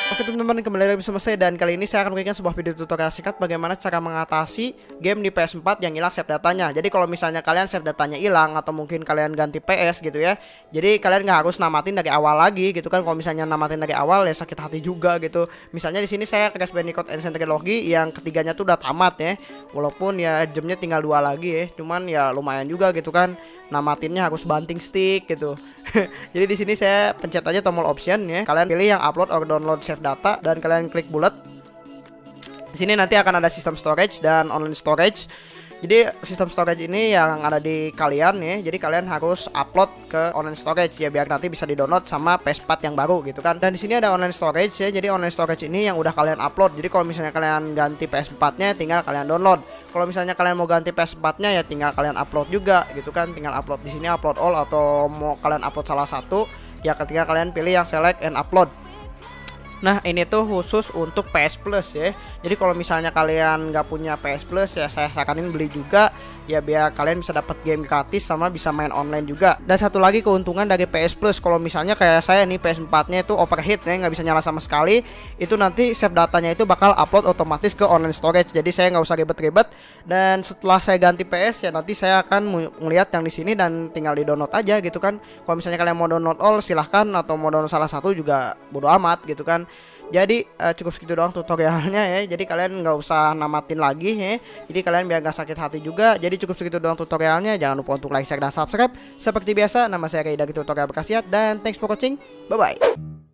Oke teman-teman, kembali lagi bersama saya dan kali ini saya akan memberikan sebuah video tutorial singkat bagaimana cara mengatasi game di PS4 yang hilang save datanya. Jadi kalau misalnya kalian save datanya hilang atau mungkin kalian ganti PS gitu ya, jadi kalian nggak harus namatin dari awal lagi gitu kan. Kalau misalnya namatin dari awal ya sakit hati juga gitu. Misalnya di sini saya Crash Bandicoot Ancient Trilogy yang ketiganya tuh udah tamat ya, walaupun ya jamnya tinggal 2 lagi ya, cuman ya lumayan juga gitu kan. Namatinnya harus banting stick gitu. Jadi di sini saya pencet aja tombol option ya. Kalian pilih yang upload or download save data dan kalian klik bulat. Di sini nanti akan ada sistem storage dan online storage. Jadi sistem storage ini yang ada di kalian ya. Jadi kalian harus upload ke online storage ya biar nanti bisa di-download sama PS4 yang baru gitu kan. Dan di sini ada online storage ya. Jadi online storage ini yang udah kalian upload. Jadi kalau misalnya kalian ganti PS4-nya tinggal kalian download. Kalau misalnya kalian mau ganti PS4-nya ya tinggal kalian upload juga gitu kan. Tinggal upload di sini upload all atau mau kalian upload salah satu ya ketika kalian pilih yang select and upload. Nah ini tuh khusus untuk PS Plus ya. Jadi kalau misalnya kalian nggak punya PS Plus ya saya saranin beli juga ya biar kalian bisa dapat game gratis sama bisa main online juga. Dan satu lagi keuntungan dari PS Plus, kalau misalnya kayak saya nih PS4-nya itu overheat ya nggak bisa nyala sama sekali, itu nanti save datanya itu bakal upload otomatis ke online storage. Jadi saya nggak usah ribet-ribet, dan setelah saya ganti PS ya nanti saya akan melihat yang di sini dan tinggal di download aja gitu kan. Kalau misalnya kalian mau download all silahkan, atau mau download salah satu juga bodo amat gitu kan. Jadi cukup segitu doang tutorialnya ya. Jadi kalian nggak usah namatin lagi ya. Jadi kalian biar gak sakit hati juga. Jadi cukup segitu doang tutorialnya. Jangan lupa untuk like, share, dan subscribe. Seperti biasa, nama saya Ray dari Tutorial Berkhasiat, dan thanks for watching. Bye bye.